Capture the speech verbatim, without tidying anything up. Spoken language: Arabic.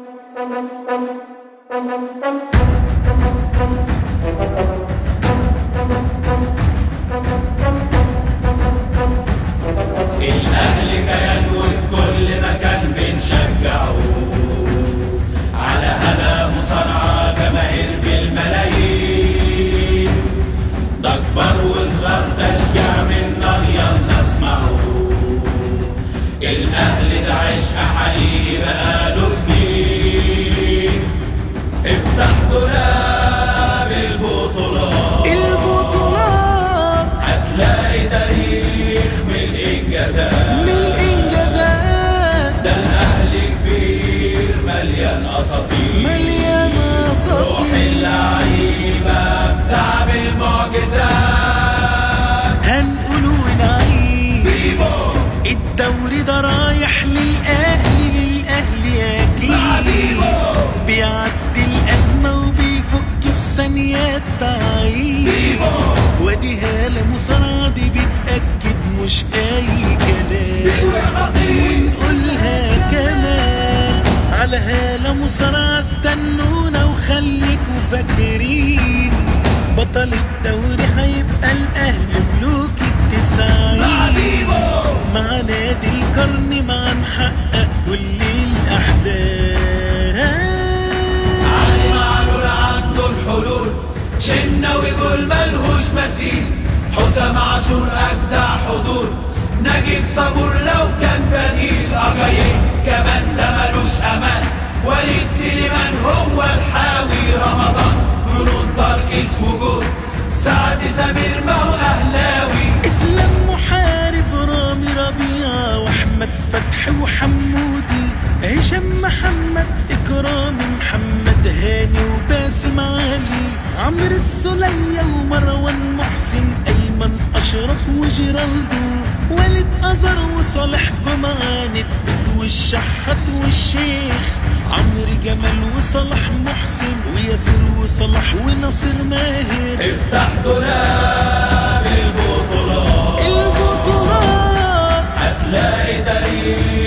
الأهلي كيان وفي كل مكان بنشجعه، على هلا مصارعة جماهير بالملايين، ده كبار وصغار تشجيع من نار يلا اسمعوا. الأهلي ده عشق حقيقي بقاله سنين، افتح دولاب البطولات البطولات هتلاقي تاريخ من الإنجازات من الإنجازات. ده الأهلي كبير مليان أساطير مليان روح أساطير. اللعيبة بتعب المعجزات هنقول ونعيد بيبو الدوري ده رايح للأهلي للأهلي أكيد، بيعدي الأزمة وبيفك في ثانيات تعيد. وادي هالة مصارعة دي بتأكد مش أي كلام، ونقولها كمان على هالة مصارعة. استنونا وخليكوا فاكرين بطل الدوري هيبقى الأهلي ملوك التسعين، مع نادي القرن مع نحقق كل الأحلام. علي معلول عنده الحلول، شناوي جول ملهوش مثيل، حسام عاشور أجدع حضور، نجيب صبور لو كان بديل، أجايين كمان ده ملوش أمان، وليد سليمان هو الحاوي، رمضان فنون ترقيص وجود، سعد سمير ما هو أهلاوي، اسلام محارب رامي ربيعة واحمد فتحي وحمودي، هشام محمد اكرامي محمد هاني وباسم علي، عمرو السولية ومروان محسن ايمن اشرف وجيرالدو، والد ازر وصالح جمعة نتفت والشحات والشيخ، عمرو جمال وصلاح محسن وياسر وصلاح وناصر ماهر. افتح دولاب البطولات البطولات هتلاقي تاريخ